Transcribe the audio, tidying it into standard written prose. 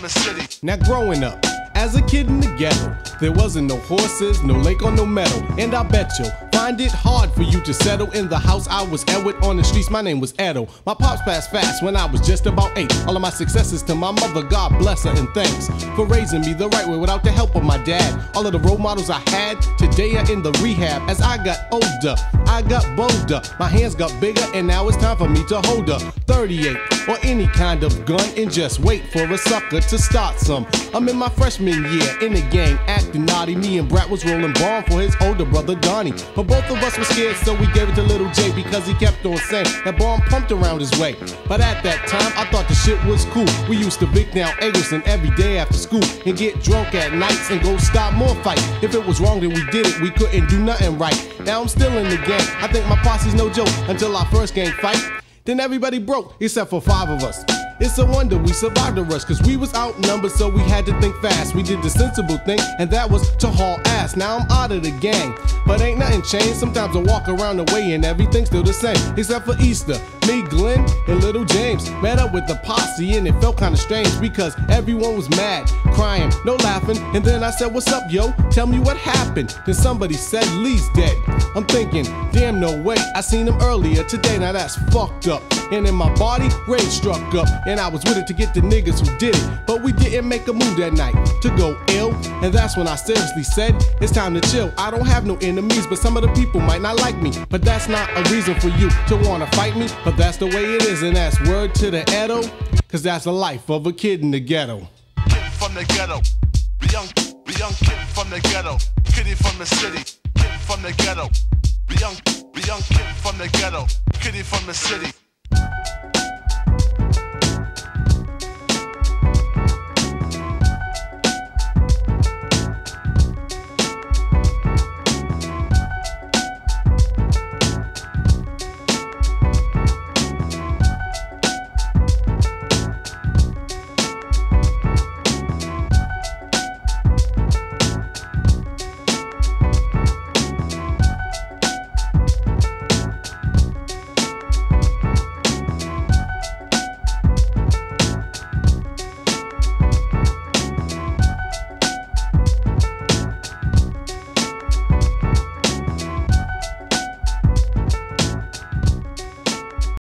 city. Now growing up, as a kid in the ghetto, there wasn't no horses, no lake or no meadow. And I bet you'll find it hard for you to settle in the house I was at with on the streets. My name was Edo. My pops passed fast when I was just about 8. All of my successes to my mother, God bless her, and thanks for raising me the right way without the help of my dad. All of the role models I had today are in the rehab. As I got older, I got bolder. My hands got bigger and now it's time for me to hold a 38 or any kind of gun and just wait for a sucker to start some. I'm in my freshman year in the gang acting naughty. Me and Brat was rolling bomb for his older brother Donnie. But both of us were scared, so we gave it to Little J because he kept on saying that bomb pumped around his way. But at that time I thought the shit was cool. We used to big down Eggleston every day after school and get drunk at nights and go stop more fights. If it was wrong then we did it, we couldn't do nothing right. Now I'm still in the gang, I think my posse's no joke. Until our first gang fight, then everybody broke except for 5 of us. It's a wonder we survived the rush, cause we was outnumbered, so we had to think fast. We did the sensible thing, and that was to haul ass. Now I'm out of the gang, but ain't nothing changed. Sometimes I walk around the way and everything's still the same, except for Easter. Me, Glenn, and Little James met up with the posse, and it felt kinda strange because everyone was mad, crying, no laughing. And then I said, what's up, yo? Tell me what happened. Then somebody said, Lee's dead. I'm thinking, damn, no way. I seen him earlier today, now that's fucked up. And in my body, rage struck up, and I was with it to get the niggas who did it. But we didn't make a move that night to go ill, and that's when I seriously said, it's time to chill. I don't have no enemies, but some of the people might not like me. But that's not a reason for you to wanna fight me. But that's the way it is, and that's word to the Edo, cause that's the life of a kid in the ghetto. Kid from the ghetto, young kid from the ghetto, kiddie from the city. Kid from the ghetto, young kid from the ghetto, kiddie from the city.